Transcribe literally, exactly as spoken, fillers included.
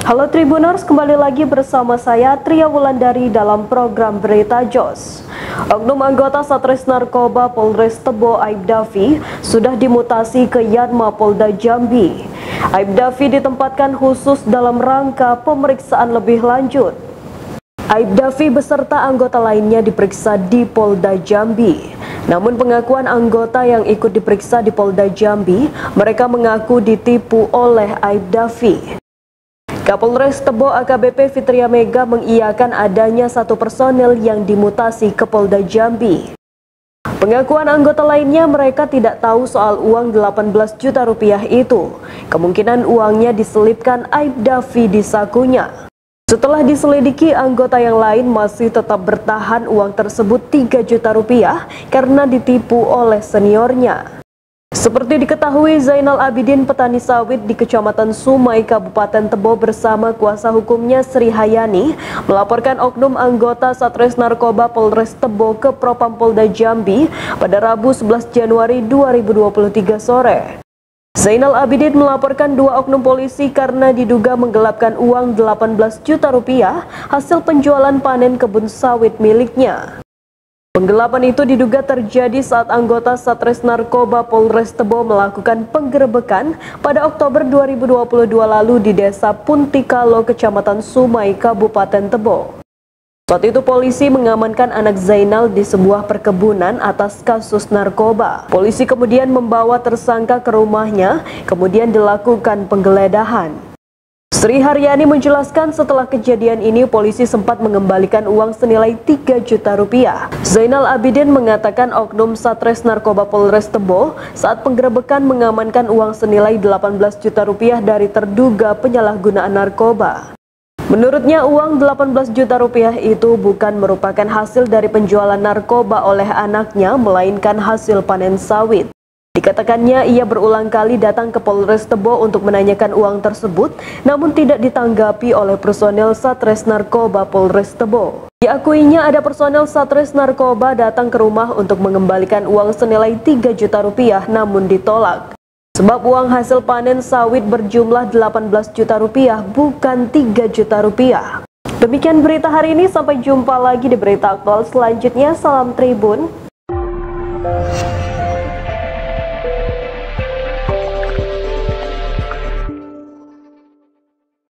Halo Tribuners, kembali lagi bersama saya Tria Wulandari dalam program Berita Jos. Oknum anggota Satres Narkoba Polres Tebo Aibdafi sudah dimutasi ke Yanma Polda Jambi. Aibdafi ditempatkan khusus dalam rangka pemeriksaan lebih lanjut. Aibdafi beserta anggota lainnya diperiksa di Polda Jambi. Namun pengakuan anggota yang ikut diperiksa di Polda Jambi, mereka mengaku ditipu oleh Aibdafi. Kapolres Tebo A K B P Fitria Mega mengiyakan adanya satu personel yang dimutasi ke Polda Jambi. Pengakuan anggota lainnya, mereka tidak tahu soal uang delapan belas juta rupiah itu. Kemungkinan uangnya diselipkan Aibdafi di sakunya. Setelah diselidiki, anggota yang lain masih tetap bertahan uang tersebut tiga juta rupiah karena ditipu oleh seniornya. Seperti diketahui, Zainal Abidin, petani sawit di Kecamatan Sumai, Kabupaten Tebo bersama kuasa hukumnya Sri Hayani melaporkan oknum anggota Satres Narkoba Polres Tebo ke Propam Polda Jambi pada Rabu sebelas Januari dua ribu dua puluh tiga sore. Zainal Abidin melaporkan dua oknum polisi karena diduga menggelapkan uang delapan belas juta rupiah hasil penjualan panen kebun sawit miliknya. Penggelapan itu diduga terjadi saat anggota Satres Narkoba Polres Tebo melakukan penggerebekan pada Oktober dua ribu dua puluh dua lalu di Desa Puntikalo, Kecamatan Sumai, Kabupaten Tebo. Saat itu polisi mengamankan anak Zainal di sebuah perkebunan atas kasus narkoba. Polisi kemudian membawa tersangka ke rumahnya, kemudian dilakukan penggeledahan. Sri Haryani menjelaskan setelah kejadian ini polisi sempat mengembalikan uang senilai tiga juta rupiah. Zainal Abidin mengatakan oknum Satres Narkoba Polres Tebo saat penggerebekan mengamankan uang senilai delapan belas juta rupiah dari terduga penyalahgunaan narkoba. Menurutnya uang delapan belas juta rupiah itu bukan merupakan hasil dari penjualan narkoba oleh anaknya, melainkan hasil panen sawit. Dikatakannya ia berulang kali datang ke Polres Tebo untuk menanyakan uang tersebut, namun tidak ditanggapi oleh personel Satres Narkoba Polres Tebo. Diakuinya ada personel Satres Narkoba datang ke rumah untuk mengembalikan uang senilai tiga juta rupiah, namun ditolak. Sebab uang hasil panen sawit berjumlah delapan belas juta rupiah, bukan tiga juta rupiah. Demikian berita hari ini, sampai jumpa lagi di berita aktual selanjutnya. Salam Tribun.